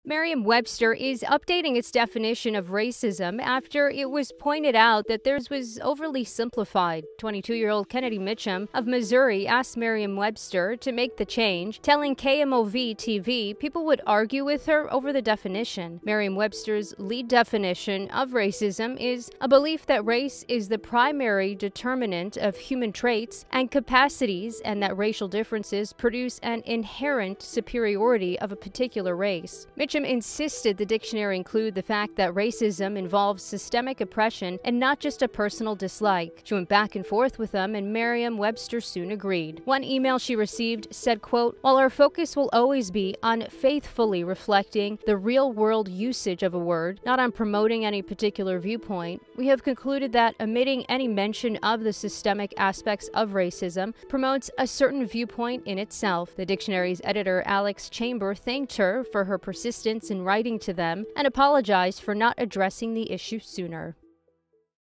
Merriam-Webster is updating its definition of racism after it was pointed out that theirs was overly simplified. 22-year-old Kennedy Mitchum of Missouri asked Merriam-Webster to make the change, telling KMOV-TV people would argue with her over the definition. Merriam-Webster's lead definition of racism is a belief that race is the primary determinant of human traits and capacities, and that racial differences produce an inherent superiority of a particular race. Mitchum insisted the dictionary include the fact that racism involves systemic oppression and not just a personal dislike. She went back and forth with them, and Merriam-Webster soon agreed. One email she received said, quote, "While our focus will always be on faithfully reflecting the real-world usage of a word, not on promoting any particular viewpoint, we have concluded that omitting any mention of the systemic aspects of racism promotes a certain viewpoint in itself." The dictionary's editor, Alex Chamber, thanked her for her persistence in writing to them and apologized for not addressing the issue sooner.